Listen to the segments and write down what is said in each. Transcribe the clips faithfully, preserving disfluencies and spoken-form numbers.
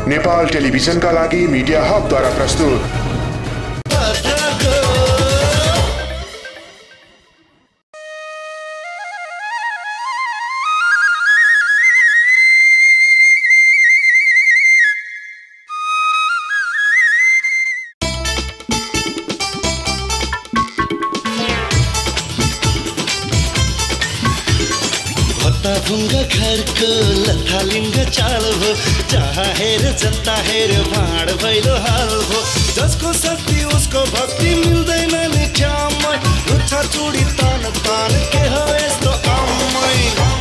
नेपाल टेलिभिजनका लागि मिडिया हबद्वारा प्रस्तुत। ढुङ्गा घरको लथालिङ्ग चाल हो, जहाँ हेर जता हेर भाँड भैलो हाल हो। जसको शक्ति उसको भक्ति मिल्दैन नि ठ्याम्मै, लुच्छा चुडी तान तान के हो यस्तो आम्मै।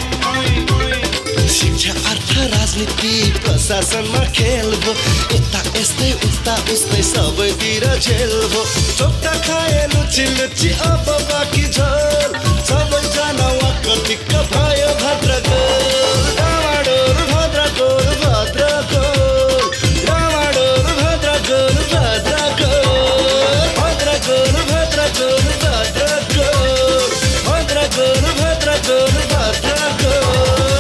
शिक्षा अर्थ राजनीति प्रशासनमा खेल हो, यता यस्तै उता उस्तै सबैतिर झेल हो। चोक्टा खाए लुची लुची अब बाँकी झोल, सबैजना वाक्क दिक्क भयो भद्रगोल। डामाडोल भद्रगोल भद्रगोल, डामाडोल भद्रगोल भद्रगोल, भद्रगोल भद्रगोल भद्रगोल, भद्रगोल भद्रगोल भद्रगोल।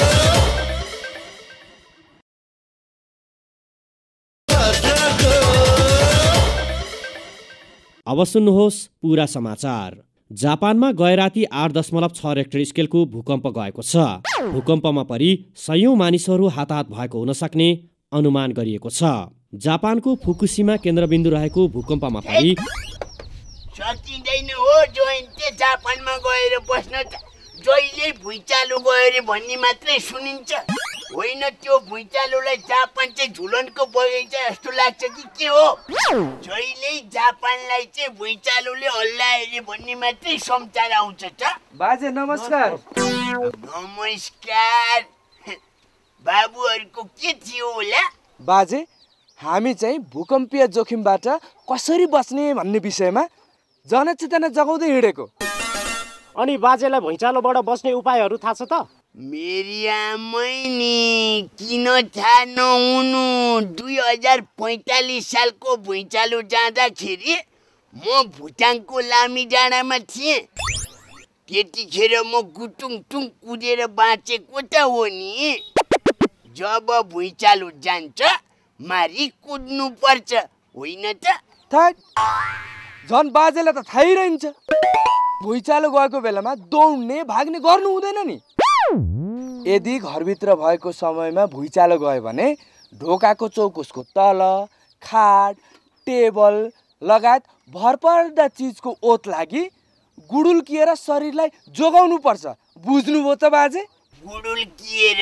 अब सुन्नुहोस् पूरा समाचार। जापानमा गए राति आठ दशमलव छ रेक्टर स्केलको भूकम्प गएको छ। भूकम्पमा परि सयौं मानिसहरू हताहत भएको हुन सक्ने अनुमान गरिएको छ। जापानको फुकुशिमा केन्द्रबिन्दु रहेको भूकम्पमा परि सकिँदैन हो जोइन्टे जापानमा गएर बस्न त। जहिले भुइँचालो गयो रे भन्ने मात्रै सुनिन्छ, होइन त्यो भुइँचालोलाई जापान चाहिँ झुलनको बगैँचा जस्तो लाग्छ कि के हो? जहिले जापानलाई चाहिँ भुइँचालोले हल्लायो रे भन्ने मात्रै समाचार आउँछ त। बाजे नमस्कार। नमस्कार। बाबुहरूको के थियो होला? बाजे हामी चाहिँ भूकम्पीय जोखिमबाट कसरी बच्ने भन्ने विषयमा जनचेतना जगाउँदै हिँडेको। अनि बाजेलाई भुइँचालोबाट बस्ने उपायहरू थाहा छ त? मेरी आमै नि किन थाहा नहुनु। दुई हजार पैँतालिस सालको भुइँचालो जाँदाखेरि म भुटानको लामी डाँडामा थिएँ। त्यतिखेर म गुटुङटुङ कुदेर बाँचेको त हो नि। जब भुइँचालो जान्छ मारी कुद्नु पर्छ, होइन त? झन् बाजेलाई त थाहै रहन्छ। भुइँचालो गएको बेलामा दौड्ने भाग्ने गर्नु हुँदैन नि। यदि घरभित्र भएको समयमा भुइँचालो गयो भने ढोकाको चौकुसको तल, खाट, टेबल लगायत भरपर्दा चिजको ओत लागि गुडुल्किएर शरीरलाई जोगाउनु पर्छ। बुझ्नुभयो त बाजे? गुडुल्किएर?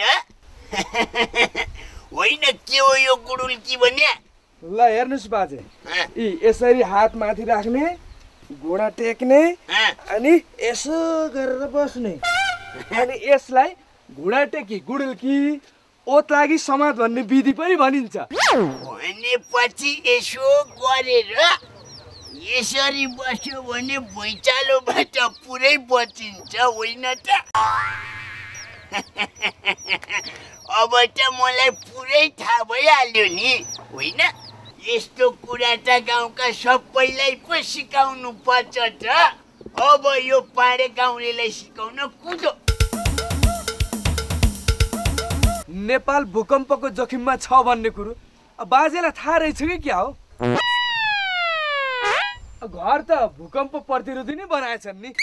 होइन के हो यो गुडुल्की भने? ल हेर्नुहोस् बाजे, यी यसरी हात माथि राख्ने, घुँडा टेक्ने अनि यसो गरेर बस्ने, अनि यसलाई घुँडा टेकी गुडुल्की ओत लागि समाज भन्ने विधि पनि भनिन्छ। भनेपछि यसो गरेर यसरी बस्यो भने भुइँचालोबाट पुरै बचिन्छ, होइन त? अब त मलाई पुरै थाहा भइहाल्यो नि, होइन? यस्तो कुरा त गाउँका सबैलाई पो सिकाउनु पर्छ त। अब यो पाडे गाउँलेलाई सिकाउन कुदो। नेपाल भूकम्पको जोखिममा छ भन्ने कुरो बाजेलाई थाहा रहेछ कि क्या हो? घर त भूकम्प प्रतिरोधी नै बनाएछन् नि।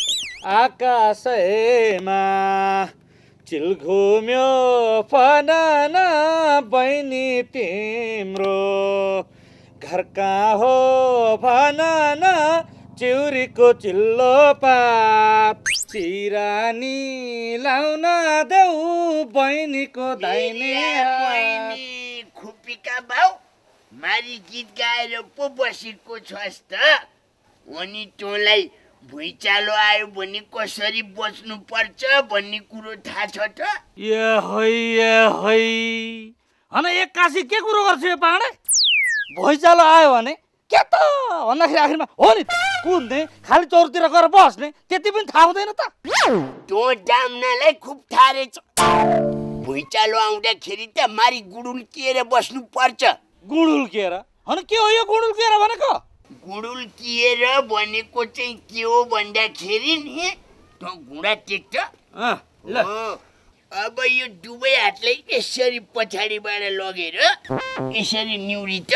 आकाशमा चिल घुम्यो फनान बहिनी तिम्रो, घर कहाँ हो भनन चिउरीको चिल्लो पाप, सिरानी लाउन देऊ बहिनीको दाहिने बहिनी। खुपीका भाउ मारी गीत गाएर पो बसेको छस् त। अनि तँलाई भुइँचालो आयो भने कसरी बच्नु पर्छ भन्ने कुरो थाहा छ त? ए है ए है हन एक्कासी के कुरो गर्छ यो पाडे? भुइँचालो आयो भने के त भन्दाखेरि आखिरमा हो नि कुद्ने, खाली चौरतिर गएर बस्ने, त्यति पनि थाहा हुँदैन त? त्यो डाम्नालाई खुब थाहा रहेछ। भुइँचालो आउँदाखेरि त मारी गुडुल्किएर बस्नु पर्छ। गुडुल्किएर? हन के हो यो गुडुल्किएर भनेको? गुडुल्किएर भनेको चाहिँ के हो भन्दाखेरि नि त घुँडा टेक्छ, अब यो दुवै हातलाई यसरी पछाडिबाट लगेर यसरी निउरी त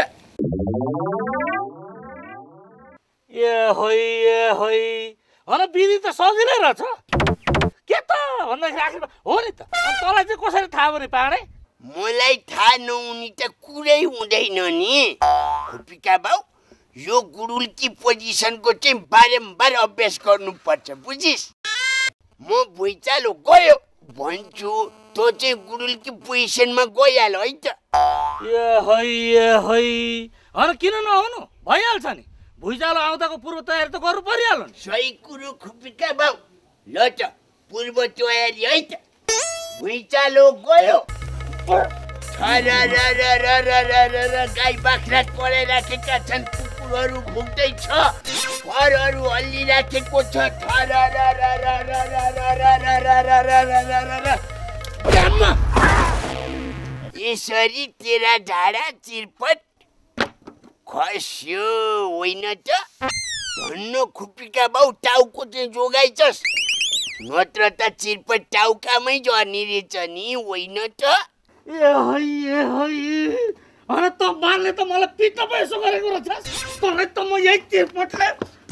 ए होइ ए होइ अन बिदी त सजिलै रहेछ के त भन्दाखेरि आखिरमा हो नि त अनि तँलाई चाहिँ कसरी थाहा भने पाडे मलाई थाहा नहुने त कुरै हुँदैन नि खुपिका बाउ यो गुडुल्की पोजिसनको चाहिँ बारम्बार अभ्यास गर्नुपर्छ बुझिस् म भुइँचालो गयो भन्छु तँ चाहिँ गुडुल्की पोजिसनमा गइहाल है त ए है ए है अन किन नहुनु भइहाल्छ नि भुइँचालो आउँदाको पूर्व तयारी त गर्नु परिहाल्यो नि सही कुरो खुपिका बाउ ल त पूर्व तयारी है त भुइँचालो गयो गाई बाख्रा पढाइराखेका छन् कुकुरहरू भुक्दैछ घरहरू हल्लिराखेको छ यसरी तेरा ढाडा चिरपट खस्यो होइन त भन्नु खुपिका बाउ टाउको चाहिँ जोगाइछस् नत्र त चिरपट टाउकामै झर्ने रहेछ नि होइन त ए है ए है अरे त मार्ने त मलाई पिट्न पो यसो गरेको रहेछस् तँलाई त म यही चिरपटले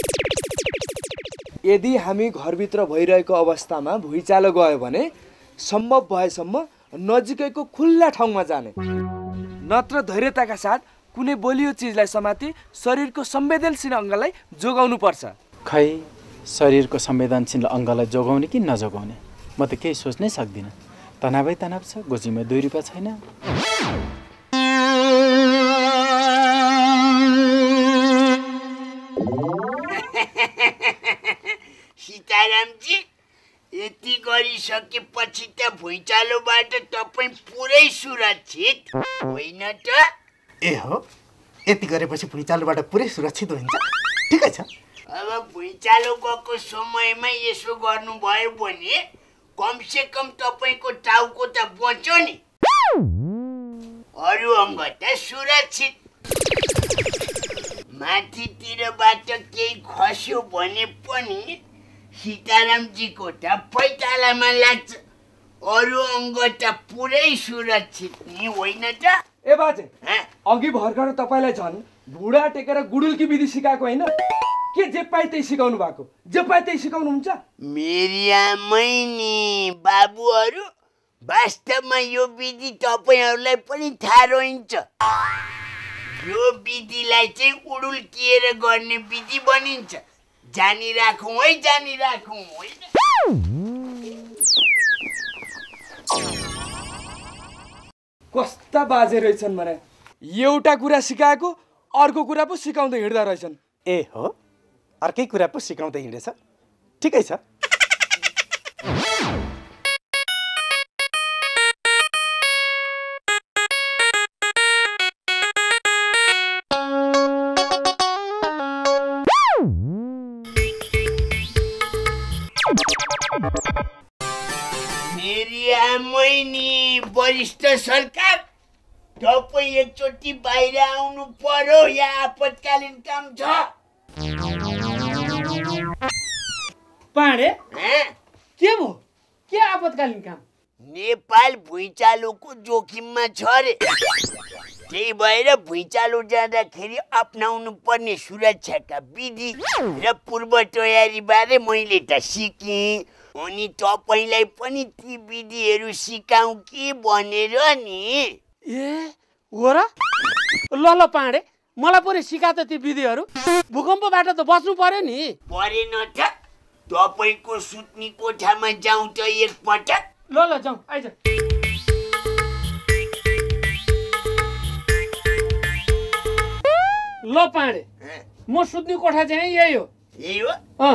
यदि हामी घरभित्र भइरहेको अवस्थामा भुइँचालो गयो भने सम्भव भएसम्म नजिकैको खुल्ला ठाउँमा जाने नत्र धैर्यताका साथ कुनै बलियो चिजलाई समाति शरीरको संवेदनशील अङ्गलाई जोगाउनु पर्छ खै शरीरको संवेदनशील अङ्गलाई जोगाउने कि नजोगाउने म त केही सोच्नै सक्दिनँ तनावै तनाव छ गोजीमा दुई रुपियाँ छैन सीतारामजी यति गरिसकेपछि त भुइँचालोबाट तपाईँ पुरै सुरक्षित होइन त ए हो यति गरेपछि भुइँचालोबाट पुरै सुरक्षित हुन्छ ठिकै छ अब भुइँचालो गएको समयमा यसो गर्नुभयो भने कमसे कम तपाईँको टाउको त बच्यो नि अरू अङ्ग त सुरक्षित माथितिरबाट केही खस्यो भने पनि सीतारामजीको त पैतालामा लाग्छ अरू अङ्ग त पुरै सुरक्षित नि होइन त ए बाजे अघि भर्खर तपाईँलाई झन् भुडा टेकेर गुडुल्की विधि सिकाएको होइन के जे पाइ त्यही सिकाउनु भएको जे पाइ त्यही सिकाउनुहुन्छ मेरी आमै नि बाबुहरू वास्तवमा यो विधि तपाईँहरूलाई पनि थाहा रहन्छ यो विधिलाई चाहिँ उडुल्किएर गर्ने विधि भनिन्छ जानिराखौँ है जानिराखौँ होइन कस्ता बाजे रहेछन् भने एउटा कुरा सिकाएको अर्को कुरा पो सिकाउँदै हिँड्दा रहेछन् ए हो अर्कै कुरा पो सिकाउँदै हिँडेछ ठिकै छ मेरी आमै नि वरिष्ठ सरकार तपाईँ एकचोटि बाहिर आउनु पर्यो या आपतकालीन काम छ पाडे के भो के आपतकालीन काम नेपाल भुइँचालोको जोखिममा छ रे त्यही भएर भुइँचालो जाँदाखेरि अपनाउनु पर्ने सुरक्षाका विधि र पूर्व तयारी बारे मैले त सिकेँ अनि तपाईँलाई पनि ती विधिहरू सिकाउँ कि भनेर नि ए हो र ल ल पाडे मलाई पनि सिका त ती विधिहरू भूकम्पबाट त बच्नु पर्यो नि परेन त तपाईँको सुत्ने कोठामा जाउँ त एकपटक ल ल जाउँ आइज ल पाडे म सुत्ने कोठा चाहिँ यही हो यही हो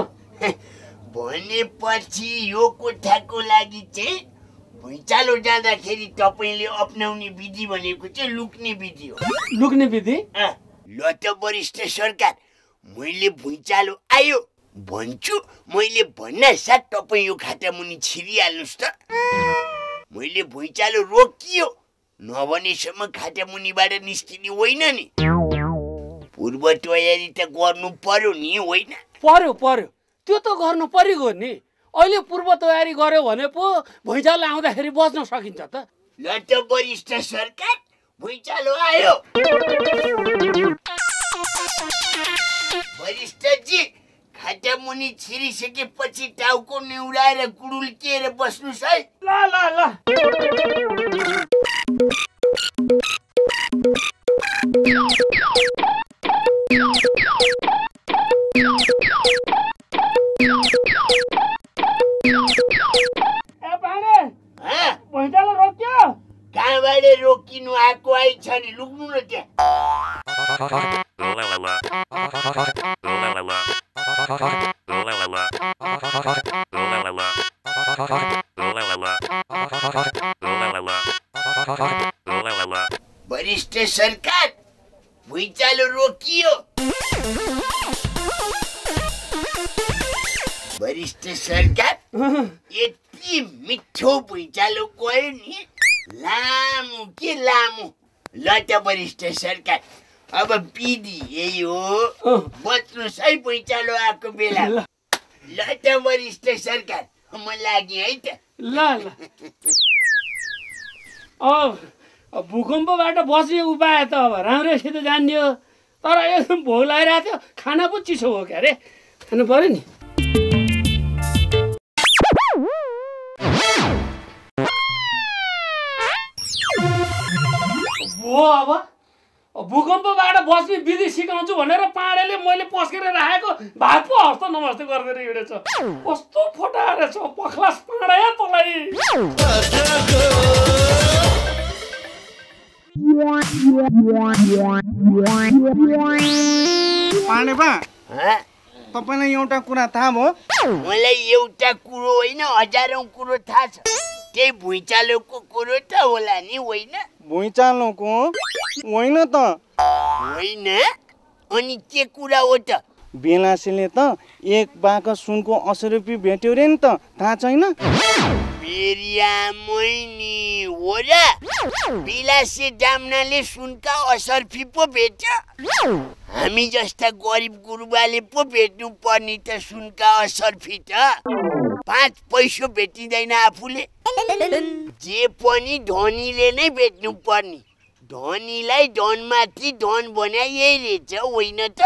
भनेपछि यो कोठाको लागि चाहिँ भुइँचालो जाँदाखेरि तपाईँले अपनाउने विधि भनेको चाहिँ लुक्ने विधि हो लुक्ने विधि ल त वरिष्ठ सरकार मैले भुइँचालो आयो भन्छु मैले भन्न साथ तपाईँ यो खाता मुनि छिरिहाल्नुहोस् त मैले भुइँचालो रोकियो नभनेसम्म खाता मुनिबाट निस्किने होइन नि पूर्व तयारी त गर्नु पर्यो नि होइन पर्यो पर्यो त्यो त गर्नु परिगयो नि अहिले पूर्व तयारी गर्यो भने पो भुइँचालो आउँदाखेरि बच्न सकिन्छ त। ल त वरिष्ठ सरकार भुइँचालो आयो। वरिष्ठजी खाटा मुनि छिरिसकेपछि टाउको निहुराएर गुडुल्किएर बस्नुस् है। ल ल ल ए पाणे हाँ भुइँचालो रोक्यो। कहाँबाट रोकिनु आएको आई छ नि लुक्नु न त्यहाँ। वरिष्ठ सरकार भुइँचालो रोकियो। वरिष्ठ सरकार यति मिठो भुइँचालो गयो नि, लामो के लामो। ल त वरिष्ठ सरकार अब विधि यही हो, बच्नुहोस् है भुइँचालो आएको बेला। ल त वरिष्ठ सरकार म लागेँ है त। ल ल अब भूकम्पबाट बस्ने उपाय त अब राम्रैसित जानियो, तर एकदम भोक लागिरहेको थियो, खाना पो चिसो हो क्या अरे, खानु पर्यो नि। हो अब भूकम्पबाट बस्ने विधि सिकाउँछु भनेर पाँडेले मैले पस्केर राखेको भात पो हस्त नमस्ते गर्दै हिँडेछ। कस्तो फोटा रहेछ पखलास पाँडा तँलाई। पाण्डे बा तपाईलाई एउटा कुरा थाहा भयो? मलाई एउटा कुरो होइन हजारौं कुरो थाहा छ। त्यही भुइँचालोको कुरो त होला नि, होइन? भुइँचालोको होइन त। होइन अनि के कुरा हो त? बेलासीले त एक बाका सुनको अस्सी रुपियाँ भेट्यो रे नि त, थाहा छैन? मेरिया मैनी हो र? बिलासे डाम्नाले सुनका असर्फी पो भेट्यो। हामी जस्ता गरिब गुरुबाले पो भेट्नु पर्ने त सुनका असर्फी त। पाँच पैसो भेटिँदैन आफूले, जे पनि धनीले नै भेट्नु पर्ने। धनीलाई धनमाथि धन बनाए यही रहेछ, होइन त?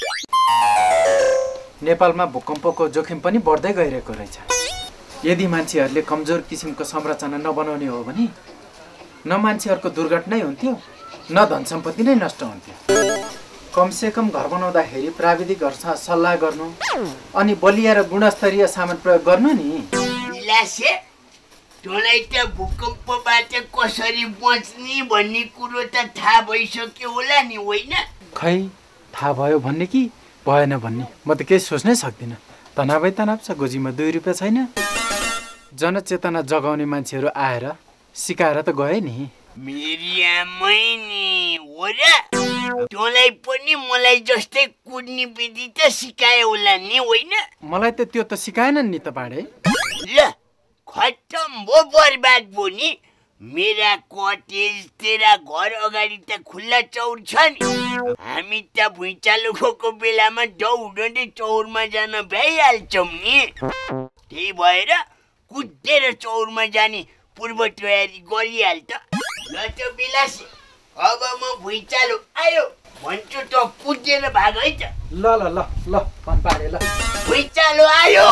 नेपालमा भूकम्पको जोखिम पनि बढ्दै गइरहेको रहेछ। यदि मान्छेहरूले कमजोर किसिमको संरचना नबनाउने हो भने न मान्छेहरूको दुर्घटनै हुन्थ्यो न धन सम्पत्ति नै नष्ट हुन्थ्यो। कमसेकम घर बनाउँदाखेरि प्राविधिकहरूसँग सल्लाह गर्नु अनि बलिया र गुणस्तरीय सामान प्रयोग गर्नु नि। इलासे तँलाई त भूकम्पबाट कसरी बच्ने भन्ने कुरो त थाहा भइसक्यो होला नि, होइन? खै थाहा भयो भन्ने कि भएन भन्ने म त केही सोच्नै सक्दिनँ। तनावै तनाव छ, गोजीमा दुई रुपियाँ छैन। जनचेतना जगाउने मान्छेहरू आएर सिकाएर त गए नि। मेरिया मैनी हो र? तँलाई पनि मलाई जस्तै कुद्ने विधि त सिकायो होला नि, होइन? मलाई त त्यो त सिकाएनन् नि त पाडे। ल खत्तम भो, बर्बाद भो नि। मेरा कटेज तेरा घर अगाडि त खुल्ला चौर छ नि। हामी त भुइँचालो गएको बेलामा दौडँदै चौरमा जान भ्याइहाल्छौँ नि। त्यही भएर कुदेर चौरमा जाने पूर्व तयारी गरिहाल त। ल त बिलासी अब म भुइँचालो आयो भन्छु त कुदेर भाग है त। ल ल ल ल पाडे ल। भुइँचालो आयो।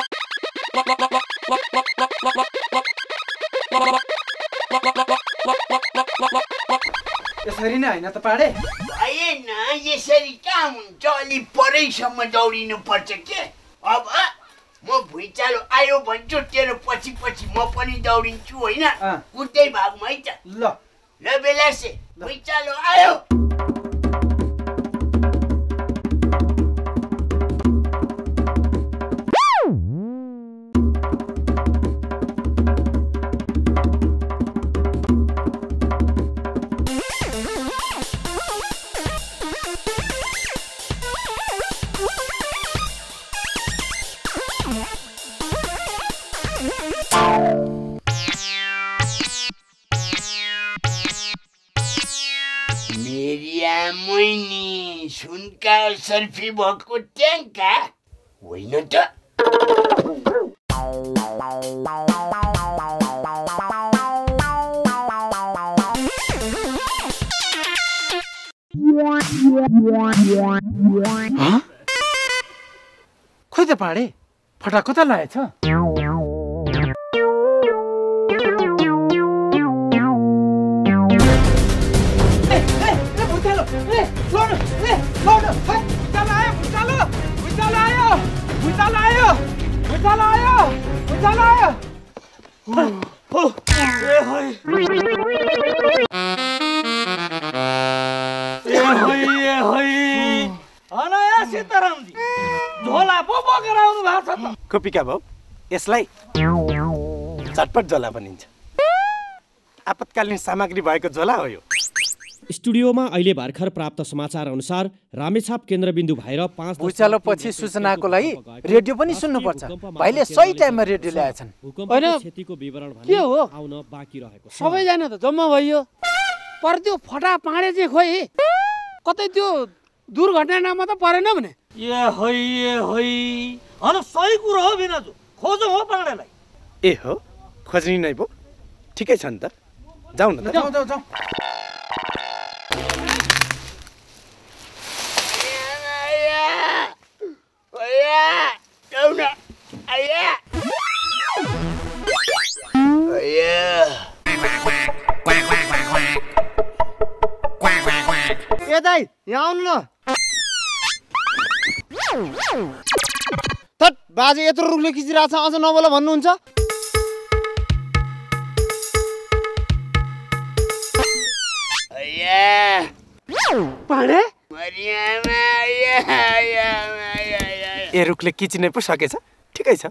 यसरी नै होइन त पाडे? भएन, यसरी कहाँ हुन्छ? अलि परैसम्म दौडिनु पर्छ के? अब म भुइँचालो आयो भन्छु, तेरो पछि पछि म पनि दौडिन्छु, होइन? कुद्दै भागमा है त। ल ल बेलासे भुइँचालो आयो। मैनी सुनका सर्फी भएको ट्याङ्का होइन त? खोइ त पाडे फटा कता लागेछ खोपिका भाउ यसलाई चटपट झोला भनिन्छ आपतकालीन सामग्री भएको झोला हो यो स्टुडियोमा अहिले भर्खर प्राप्त समाचार अनुसार रामेछाप केन्द्रबिन्दु भएर पाँच भुइँचालो पछि सूचनाको लागि रेडियो पनि सुन्नुपर्छ भाइले सही टाइममा रेडियो ल्याएछन् क्षतिको विवरण के हो आउन बाँकी रहेको छ सबैजना त जम्मा भइयो पर त्यो फटा पाडे चाहिँ खोइ कतै त्यो दुर्घटनामा त परेन भने ए है ए है अन सही कुरो हो बिनाजु खोजौँ हो पाडेलाई ए हो खोज्नी नै भो ठिकै छ नि त जाउँ न त जाउँ जाउँ जाउँ ए दाइ यहाँ आउनु न थट बाजे यत्रो रुखले खिचिरहेको छ अझ नबोला भन्नुहुन्छ पाडे ए रुखले किचिनै पो सकेछ ठिकै छ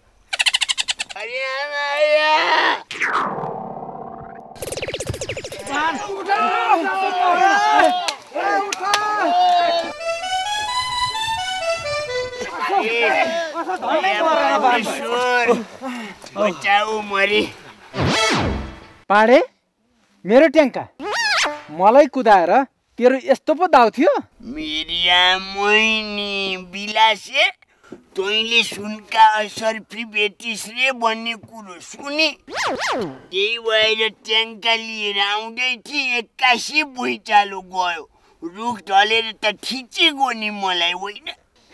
पाडे मेरो ट्याङ्का मलाई कुदाएर तेरो यस्तो पो दाउ थियो मिरिया मोइनी बिलासे तैँले सुनका असर्फी बेटिस रे भन्ने कुरो सुने त्यही भएर ट्याङ्का लिएर आउँदै थिएँ एक्कासी भुइँचालो गयो रुख ढलेर त ठिचेको नि मलाई होइन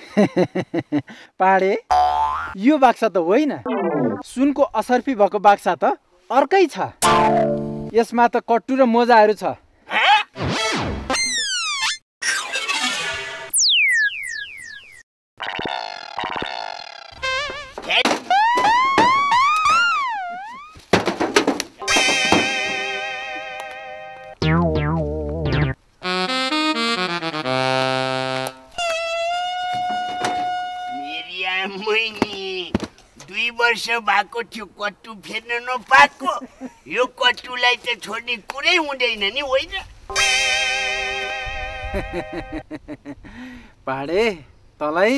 पाडे यो बाक्सा त होइन सुनको असर्फी भएको बाक्सा त अर्कै छ यसमा त कट्टु र मोजाहरू छ वर्ष भएको थियो कट्टु फेर्न नपाएको यो कट्टुलाई त छोड्ने कुरै हुँदैन नि होइन पाडे तलाई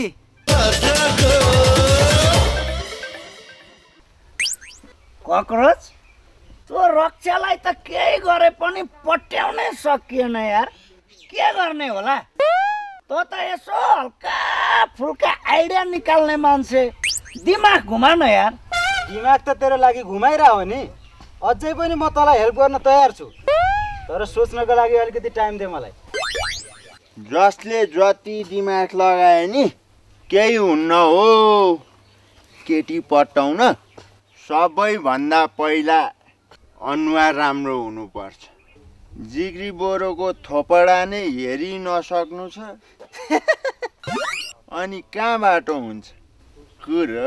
ककरोच त्यो रक्षालाई त केही गरे पनि पट्याउनै सकिएन यार के गर्ने होला तँ त यसो हल्का फुल्का आइडिया निकाल्ने मान्छे दिमाग घुमा न यार दिमाग त तेरो लागि घुमाइरह हो नि अझै पनि म तँलाई हेल्प गर्न तयार छु तर सोच्नको लागि अलिकति टाइम दे मलाई जसले जति दिमाग लगाए नि केही हुन्न हो केटी पटाउन सबैभन्दा पहिला अनुहार राम्रो हुनुपर्छ जिग्री बोरोको थोपडा नै हेरि नसक्नु छ अनि कहाँबाट हुन्छ कुरो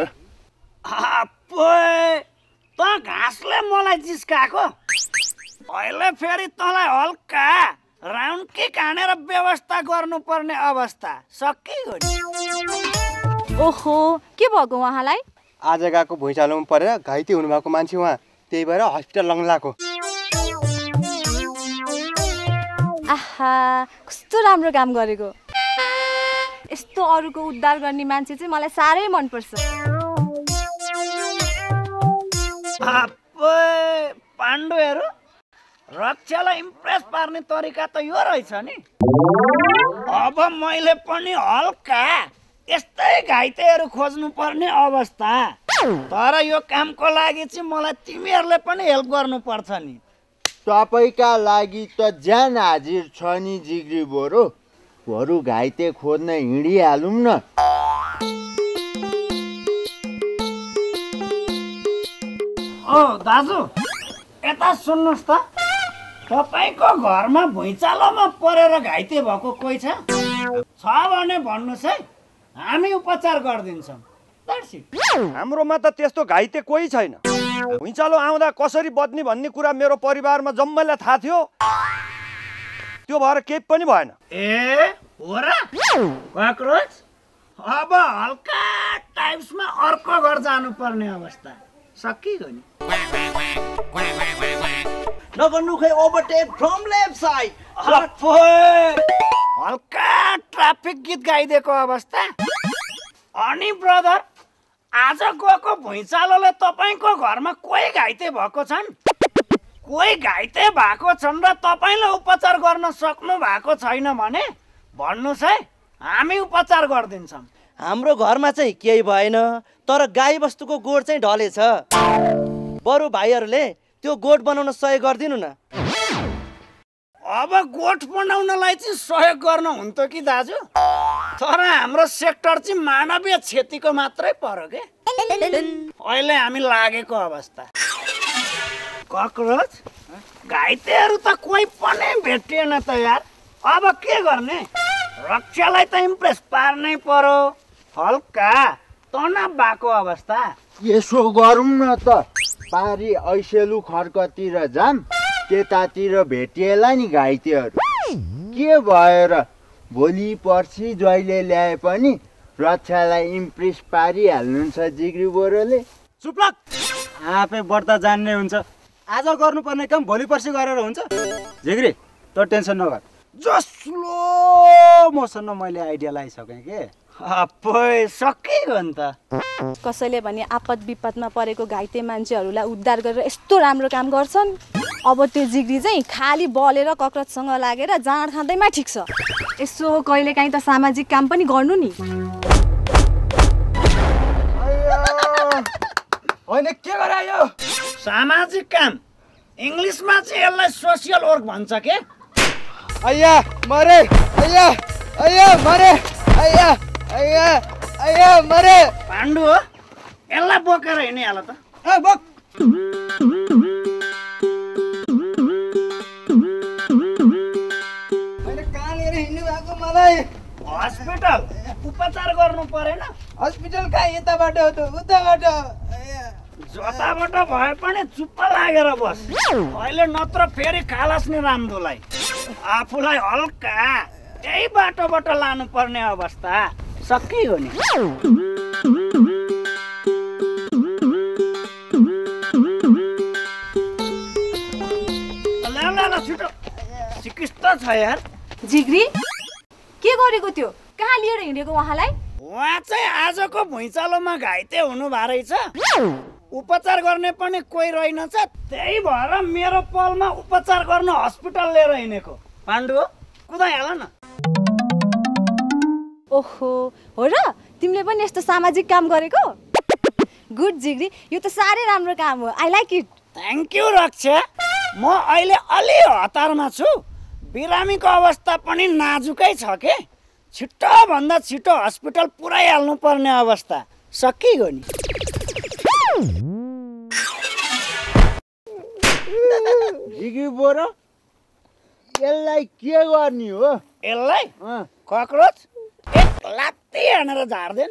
त घाँसले मलाई जिस्काएको अहिले फेरि तँलाई हल्का राउन्ड किक हानेर व्यवस्था गर्नुपर्ने अवस्था सकिगयो नि ओहो के भएको उहाँलाई आज गएको भुइँचालोमा परेर घाइते हुनुभएको मान्छे उहाँ त्यही भएर हस्पिटल लग्लाको आहा कस्तो राम्रो काम गरेको यस्तो अरूको उद्धार गर्ने मान्छे चाहिँ मलाई साह्रै मनपर्छ पाण्डुहरू रक्षालाई इम्प्रेस पार्ने तरिका त यो रहेछ नि अब मैले पनि हल्का यस्तै घाइतेहरू खोज्नु पर्ने अवस्था तर यो कामको लागि चाहिँ मलाई तिमीहरूले पनि हेल्प गर्नुपर्छ नि। तपाईँका लागि त ज्यान हाजिर छ नि जिग्री बरु। बरु घाइते खोज्न हिँडिहालौँ न। ओ दाजु यता सुन्नुहोस् त, तपाईँको घरमा भुइँचालोमा परेर घाइते भएको कोही छ छ भने भन्नुहोस् है, हामी उपचार गरिदिन्छौँ। हाम्रोमा त त्यस्तो घाइते कोही छैन। भुइँचालो आउँदा कसरी बद्ने भन्ने कुरा मेरो परिवारमा जम्मैलाई थाहा थियो, त्यो भएर केही पनि भएन। ए हो र कक्रोच, अब हल्का टाइप्समा अर्को घर जानुपर्ने अवस्था सकियो नि। नगर्नु खै ओभरटेक फ्रम लेफ्ट साइड। हल्का ट्राफिक गीत गाइदिएको अवस्था। अनि ब्रदर, आज गएको भुइँचालोले तपाईँको घरमा कोही घाइते भएको छन्? कोही घाइते भएको छन् र तपाईँले उपचार गर्न सक्नु भएको छैन भने भन्नुहोस् है, हामी उपचार गरिदिन्छौँ। हाम्रो घरमा चाहिँ केही भएन, तर गाई बस्तुको गोड चाहिँ ढलेछ। बरु भाइहरूले त्यो गोठ बनाउन सहयोग गरिदिनु न। अब गोठ बनाउनलाई चाहिँ सहयोग गर्न हुन्थ्यो कि दाजु, तर हाम्रो सेक्टर चाहिँ मानवीय क्षतिको मात्रै पर्यो के। अहिले हामी लागेको अवस्था। कक्रोच, घाइतेहरू त कोही पनि भेटिएन त यार। अब के गर्ने? रक्षालाई त इम्प्रेस पार्नै पर्यो। हल्का तनाव भएको अवस्था। यसो गरौँ न त, पारी ऐसेलु खड्कतिर जाम, त्यतातिर भेटिएला नि घाइतेहरू। के भएर भोलि पर्सि जहिले ल्याए पनि रक्षालाई इम्प्रेस पारिहाल्नुहुन्छ जिग्री बोरोले। चुप्लक, आफै बढ्ता जान्ने हुन्छ। आज गर्नुपर्ने काम भोलि पर्सि गरेर हुन्छ। जिग्री त टेन्सन नगर, जो स्लो मोसनमा मैले आइडिया लगाइसकेँ के। अप्पै सकिगयो नि त। कसैले भने आपद विपदमा परेको घाइते मान्छेहरूलाई उद्धार गरेर यस्तो राम्रो काम गर्छन्। अब त्यो जिग्री चाहिँ खाली बलेर कक्रोचसँग लागेर जाँड खाँदैमा ठिक छ। यसो कहिलेकाहीँ त सामाजिक काम पनि गर्नु नि। होइन के गरायो? सामाजिक काम इङ्ग्लिसमा चाहिँ यसलाई सोसियल वर्क भन्छ के। अय्या मरे, अय्या अय्या मरे, अय्या अय्या अय्या मरे। पाण्डु हो, यसलाई बोकेर हिँडिहाल त। ए बोक। मैले कहाँ लिएर हिँड्नु भएको? मलाई हस्पिटल उपचार गर्नु परेन? हस्पिटल कहाँ? यताबाट हो त उताबाट। जताबाट भए पनि चुप्प लागेर बस। अहिले नत्र फेरि खालास नि रामदुलाई। आफूलाई हल्का त्यही बाटोबाट लानु पर्ने अवस्था सकियो नि। छिटो चिकित्सा छ यार। जिग्री के गरेको थियो? कहाँ लिएर हिँडेको उहाँलाई? उहाँ चाहिँ आजको भुइँचालोमा घाइते हुनु भएको रहेछ। उपचार गर्ने पनि कोही रहेनछ, त्यही भएर मेरो पलमा उपचार गर्न हस्पिटल लिएर हिँडेको। पाण्डु कुदाइहाल न। ओहो हो र, तिमीले पनि यस्तो सामाजिक काम गरेको? गुड जिग्री, यो त साह्रै राम्रो काम हो। I like it. Thank you Raksha. म अहिले अलि हतारमा छु। बिरामीको अवस्था पनि नाजुकै छ के। छिटो भन्दा छिटो हस्पिटल पुर्याइहाल्नु पर्ने अवस्था सकियो नि। जिग्री बोरो, यसलाई के गर्ने हो? यसलाई कक्रोच एक लात्ती हानेर झार्दैन।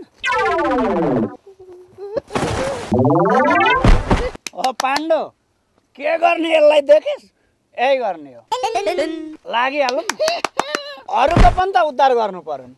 ओ पाण्डु, के गर्ने यसलाई देखिस्? यही गर्ने हो। लागिहालौँ, अरूको पनि त उद्धार गर्नु पर्यो नि।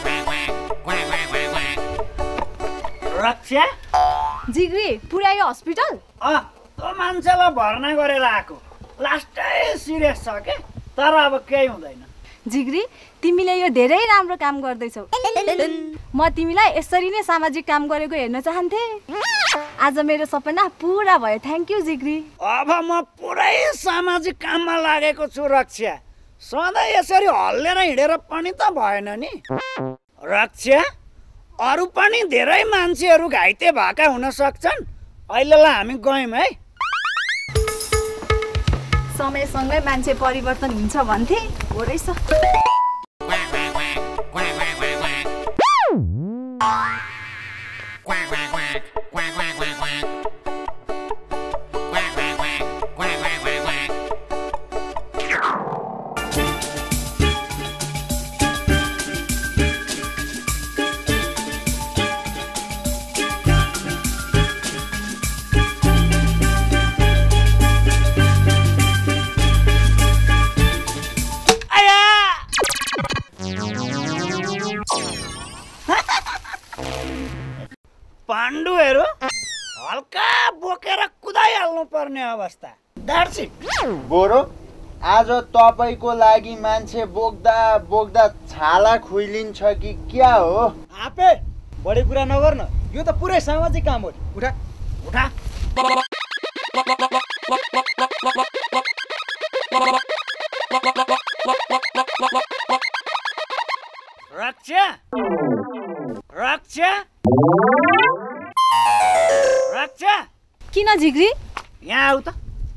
रक्षा, जिग्री पुर्यायो हस्पिटल? अँ, त्यो मान्छेलाई भर्ना गरेर आएको। लास्टै सिरियस छ के, तर अब केही हुँदैन। जिग्री, तिमीले यो धेरै राम्रो काम गर्दैछौ। म तिमीलाई यसरी नै सामाजिक काम गरेको हेर्न चाहन्थे। आज मेरो सपना पुरा भयो। थ्याङ्क यू जिग्री। अब म पुरै सामाजिक काममा लागेको छु रक्षा। सधैँ यसरी हल्लेर हिँडेर पनि त भएन नि। रक्षा, अरू पनि धेरै मान्छेहरू घाइते भएका हुन सक्छन्। अहिलेलाई हामी गयौँ है। समयसँगै मान्छे परिवर्तन हुन्छ भन्थे, हो रहेछ। पाण्डुहरू हल्का बोकेर कुदाइहाल्नु पर्ने अवस्था। दार्सी बोरो आज तपाईँको लागि मान्छे बोक्दा बोक्दा छाला खुइलिन्छ कि क्या हो? आपे बढी कुरा नगर्न, यो त पुरै सामाजिक काम हो। उठा उठा। रक्षा रक्षा रक्षा किन जिग्री? यहाँ आऊ त।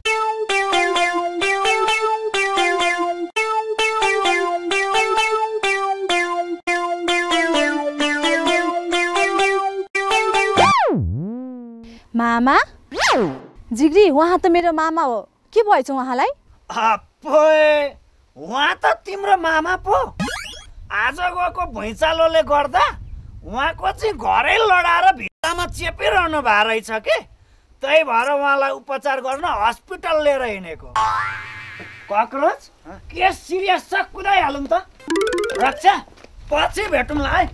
मामा? जिग्री, उहाँ त मेरो मामा हो। के भएछ उहाँलाई? अप्पै, उहाँ त तिम्रो मामा पो। आज गएको भुइँचालोले गर्दा उहाँको चाहिँ घरै लडाएर भित्तामा चेपिरहनु भएको रहेछ कि, त्यही भएर उहाँलाई उपचार गर्न हस्पिटल लिएर हिँडेको। कक्रोच के सिरियस छ, कुदाइहालौँ त। रक्षा पछि भेटौँला है।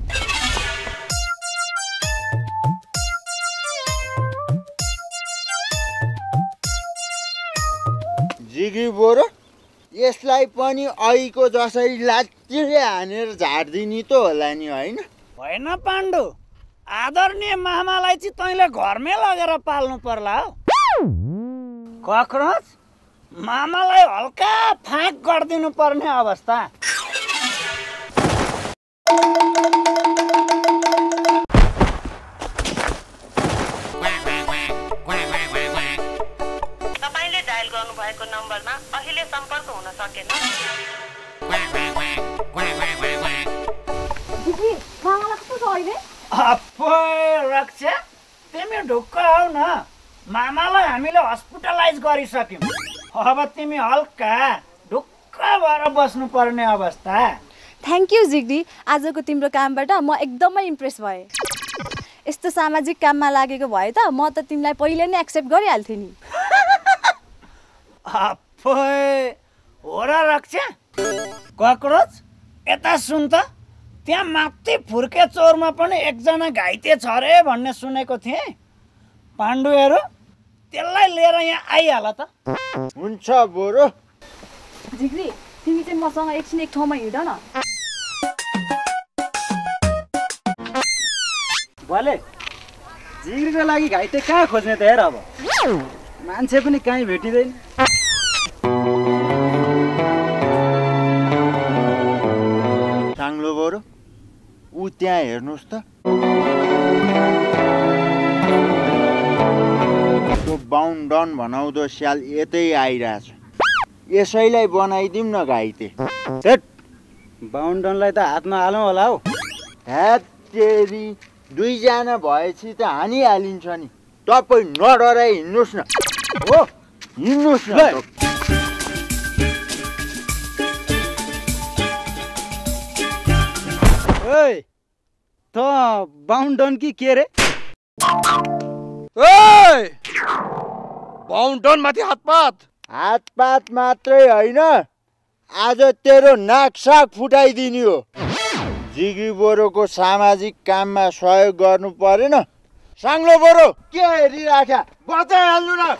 जिग्री बोरो, यसलाई पनि ऐको जसरी लात्तीले हानेर झार्दिनी त होला नि, होइन? होइन पाण्डु, आदरणीय मामालाई चाहिँ तैँले घरमै लगेर पाल्नु पर्ला हो। कक्रोच मामालाई हल्का फाँक गरिदिनु पर्ने अवस्था। तपाईँले डायल गर्नुभएको नम्बरमा अहिले सम्पर्क हुन सकेन। रक्षा तिमी ढुक्क आऊ न, मामालाई हामीले हस्पिटलाइज गरिसक्यौँ। अब तिमी हल्का ढुक्क भएर बस्नु पर्ने अवस्था। थ्याङ्क यू जिग्री, आजको तिम्रो कामबाट म एकदमै इम्प्रेस भएँ। यस्तो सामाजिक काममा लागेको भए त म त तिमीलाई पहिले नै एक्सेप्ट गरिहाल्थेँ नि। हो र रक्षा? कक्रोच यता सुन त, त्यहाँ माथि फुर्के चौरमा पनि एकजना घाइते छ रे भन्ने सुनेको थिएँ। पाण्डुहरू त्यसलाई लिएर यहाँ आइहाल त। हुन्छ बोरो। जिग्री, तिमी चाहिँ मसँग एकछिन एक ठाउँमा हिँड न। भले जिग्रीको लागि घाइते कहाँ खोज्ने त हेर, अब मान्छे पनि कहीँ भेटिँदैन। साङ्लो बोरो, ऊ त्यहाँ हेर्नुहोस् त, त्यो बाउन्ड डन भनाउँदो स्याल यतै आइरहेछ। यसैलाई बनाइदिउँ न घाइते। बाउन्ड डनलाई त हातमा हालौँ होला हौ। ह्याट तेरी, दुईजना भएपछि त हानिहालिन्छ नि। तपाईँ नडराइ हिँड्नुहोस् न। हो हिँड्नुहोस् न। ओइ त बाउन्ड डन कि के रे? ओइ बाउन्ड डन माथि हातपात। हातपात मात्रै होइन, आज तेरो नाक साग फुटाइदिने हो। जिग्री बोरोको सामाजिक काममा सहयोग गर्नु परेन? साङ्लो बोरो के हेरिराख्या, बचाइहाल्नु न।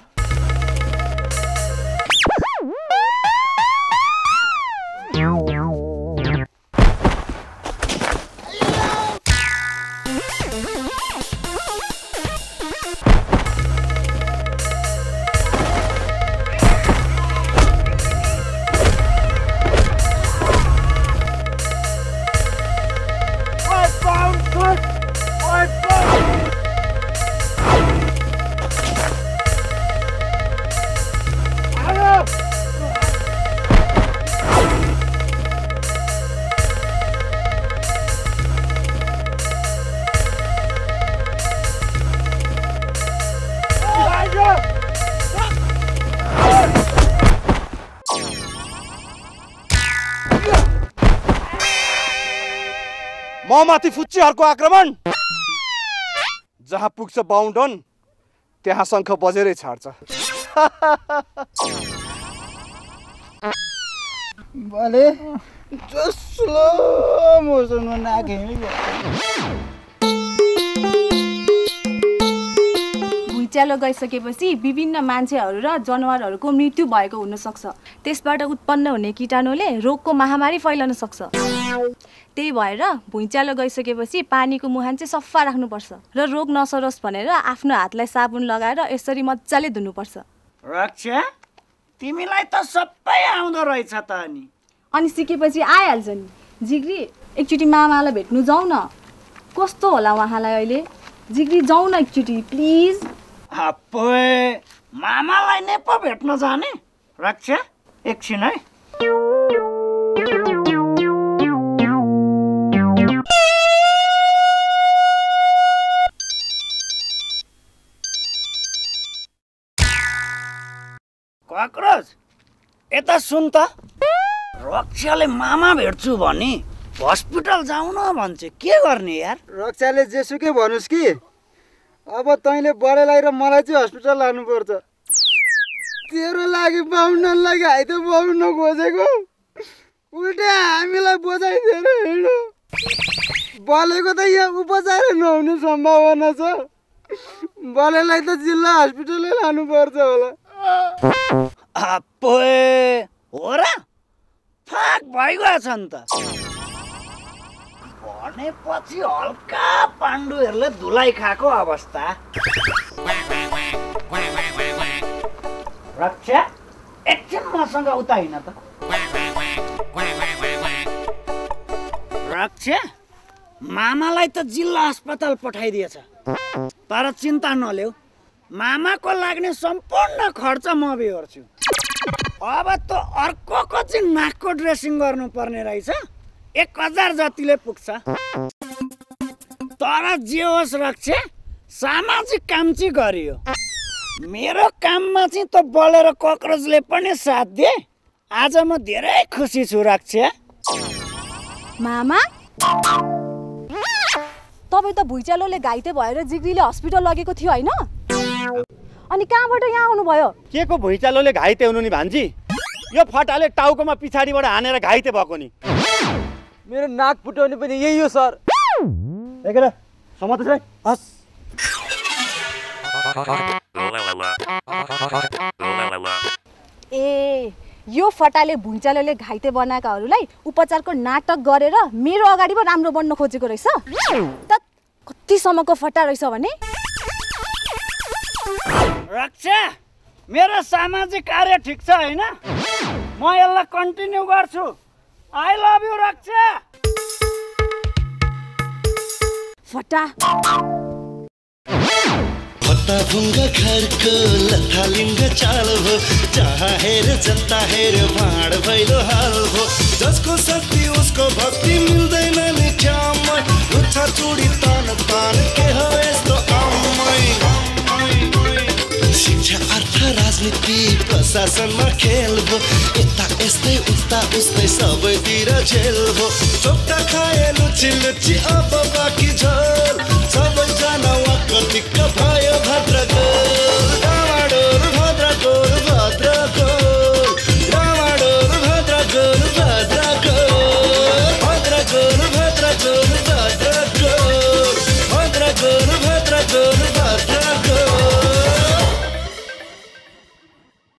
म माथि फुच्चीहरूको आक्रमण। जहाँ पुग्छ बाउन्डन त्यहाँ शङ्ख बजेरै छाड्छ। भले जसलो मोसनमा नाघेमै भुइँचालो गइसकेपछि विभिन्न मान्छेहरू र जनावरहरूको मृत्यु भएको हुन सक्छ। त्यसबाट उत्पन्न हुने कीटाणुले रोगको महामारी फैलन सक्छ। त्यही भएर भुइँचालो गइसकेपछि पानीको मुहान चाहिँ सफा राख्नुपर्छ र रोग नसरोस् भनेर आफ्नो हातलाई साबुन लगाएर यसरी मजाले धुनुपर्छ। रक्षा, तिमीलाई त सबै आउँदो रहेछ त अनि अनि सिकेपछि आइहाल्छ नि। जिग्री एकचोटि मामालाई भेट्नु जाउँ न। कस्तो होला उहाँलाई अहिले? जिग्री जाउँ न एकचोटि प्लिज। अप्पे, मामालाई नै पो भेट्न जाने? रक्षा एकछिन है। कक्रोच यता सुन त। रक्षाले मामा भेट्छु भने हस्पिटल जाउँ न भन्छ, के गर्ने यार? रक्षाले जेसुकै भनोस् कि अब तैँले बडेलाई र मलाई चाहिँ हस्पिटल लानुपर्छ। तेरो लागि बाहुनलाई घाइते बाहुन खोजेको उल्टे हामीलाई बजाइदिएर हिँड्यो। बलेको त यहाँ उपचारै नहुने सम्भावना छ। बलेलाई त जिल्ला हस्पिटलै लानुपर्छ होला। अप्पे, हो र? फाक भइगएछ नि त। भनेपछि हल्का पाण्डुहरूले धुलाइ खाएको अवस्था। रक्षा एकछिन मसँग उता हिँड त। रक्षा, मामालाई त जिल्ला अस्पताल पठाइदिएछ, तर चिन्ता नलेऊ, मामाको लाग्ने सम्पूर्ण खर्च म बेहोर्छु। अब त अर्कोको चाहिँ नाकको ड्रेसिङ गर्नुपर्ने रहेछ। एक हजार जतिले पुग्छ। तर जे होस् रक्षा, सामाजिक काम चाहिँ गरियो। मेरो काममा चाहिँ त बलेर कक्रोचले पनि साथ दिए। आज म धेरै खुसी छु रक्षा। मामा, तपाईँ त भुइँचालोले घाइते भएर जिग्रीले हस्पिटल लगेको थियो होइन? अनि कहाँबाट यहाँ आउनुभयो? के को भुइँचालोले घाइते हुनु नि भान्जी? यो फटाले टाउकोमा पछाडिबाट हानेर घाइते भएको नि। मेरो नाक फुटाउने पनि यही हो सर। देखेर समात छ। हस्। ए, यो फटाले भुइँचालोले घाइते बनाएकाहरूलाई उपचारको नाटक गरेर मेरो अगाडि पो राम्रो बन्न खोजेको रहेछ। त कतिसम्मको फटा रहेछ भने? रक्षा, मेरो सामाजिक कार्य ठिक छ होइन? म यसलाई कन्टिन्यू गर्छु। I love you Raksha. फटा फटा भुङ्गा खर्को लथालिङ्ग चाल हो, जहाँ हेर जता हेर भाँड भैलो हाल हो। जसको शक्ति उसको भक्ति मिल्दैन नि ठाउँमा। लुच्छा चुडी तान तान के हो यस्तो आमै। शिक्षा अर्थ राजनीति प्रशासनमा खेल हो। यता यस्तै उता उस्तै सबैतिर झेल हो। चोक्टा खाए लुची लुची अब बाँकी झोल। सबैजना वाक्क दिक्क